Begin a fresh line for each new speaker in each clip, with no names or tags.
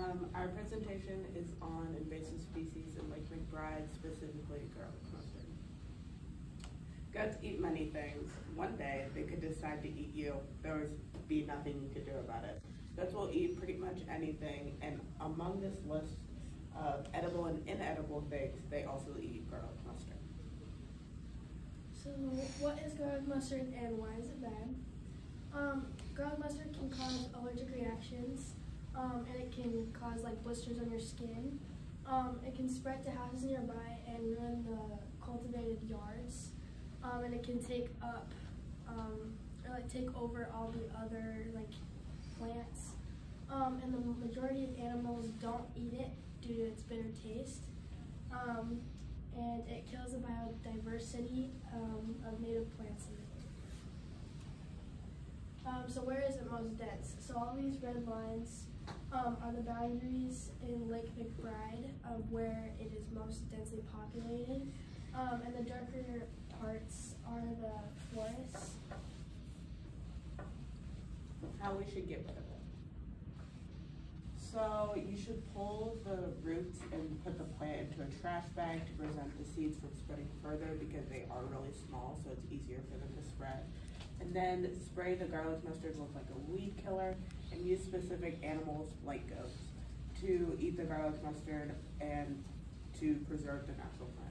Our presentation is on invasive species in Lake McBride, specifically garlic mustard. Goats eat many things. One day, they could decide to eat you. There would be nothing you could do about it. Goats will eat pretty much anything, and among this list of edible and inedible things, they also eat garlic mustard.
So what is garlic mustard and why is it bad? Garlic mustard can cause allergic reactions, and it can cause like blisters on your skin. It can spread to houses nearby and ruin the cultivated yards. And it can take up, or like take over all the other like plants. And the majority of animals don't eat it due to its bitter taste. And it kills the biodiversity of native plants in the area. So where is it most dense? So all these red lines are the boundaries in Lake McBride of where it is most densely populated. And the darker parts are the forests.
How we should get rid of it. So you should pull the roots and put the plant into a trash bag to prevent the seeds from spreading further because they are really small, so it's easier for them to spread. And then spray the garlic mustard with like a weed killer and use specific animals like goats to eat the garlic mustard and to preserve the natural plants.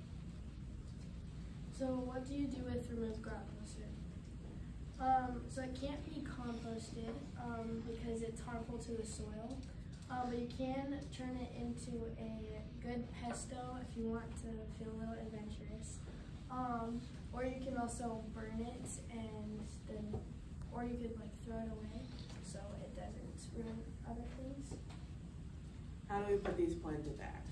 So what do you do with removed garlic mustard? So it can't be composted because it's harmful to the soil, but you can turn it into a good pesto if you want to feel a little adventurous. Or you can also burn it and then, or you could like throw it away so it doesn't ruin other things.
How do we put these plans into action?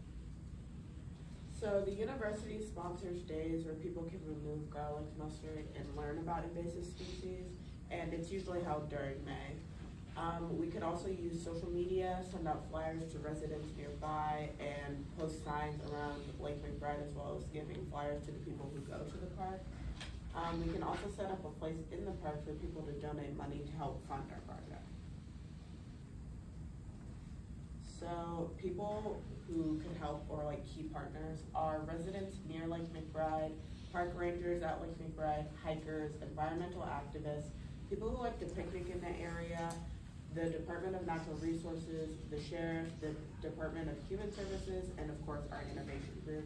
So the university sponsors days where people can remove garlic mustard and learn about invasive species, and it's usually held during May. We could also use social media, send out flyers to residents nearby, and post signs around Lake McBride, as well as giving flyers to the people who go to the park. We can also set up a place in the park for people to donate money to help fund our project. So people who could help or like key partners are residents near Lake McBride, park rangers at Lake McBride, hikers, environmental activists, people who like to picnic in the area, the Department of Natural Resources, the Sheriff, the Department of Human Services, and of course our innovation group.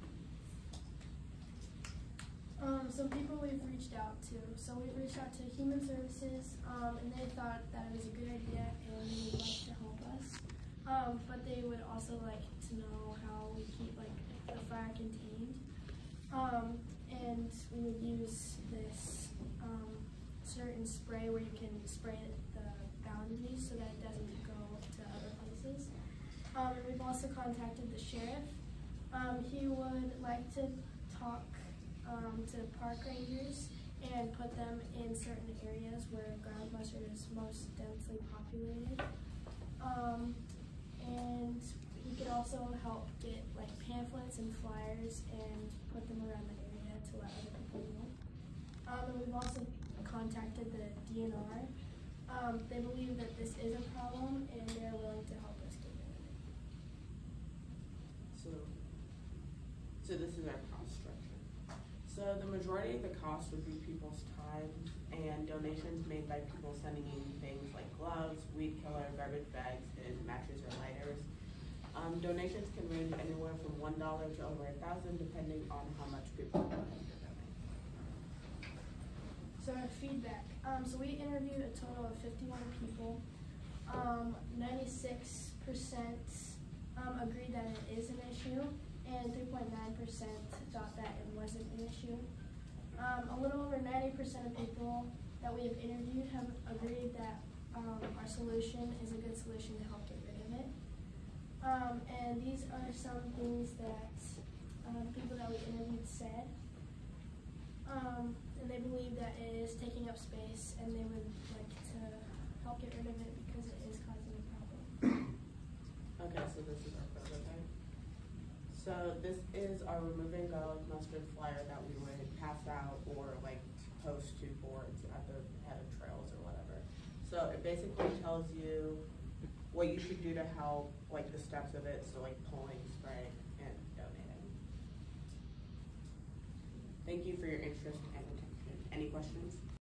Some people we've reached out to. So we reached out to Human Services, and they thought that it was a good idea and they would like to help us. But they would also like to know how we keep like the fire contained. And we would use this certain spray where you can spray the boundaries so that it doesn't go to other places. And we've also contacted the sheriff. He would like to talk to park rangers and put them in certain areas where garlic mustard is most densely populated. And we could also help get like pamphlets and flyers and put them around the area to let other people know. And we've also contacted the DNR. They believe that this is a problem and they're willing to help us get rid of it.
So this is our cost structure. So the majority of the cost would be people's time and donations made by people sending in things like gloves, weed killer, garbage bags, and matches or lighters. Donations can range anywhere from $1 to over $1,000 depending on how much people are willing to donate.
So our feedback. So we interviewed a total of 51 people. 96% agreed that it is an issue, and 3.9% thought that it wasn't an issue. A little over 90% of people that we have interviewed have agreed that our solution is a good solution to help get rid of it. And these are some things that people that we interviewed said. And they believe that it is taking up space and they would like to help get rid of it because it is causing a problem.
Okay, so this is our prototype. So this is our removing garlic mustard flyer that we would pass out or like post to boards at the head of trails or whatever. So it basically tells you what you should do to help, like the steps of it, so like pulling, spraying, and donating. Thank you for your interest and attention. Any questions?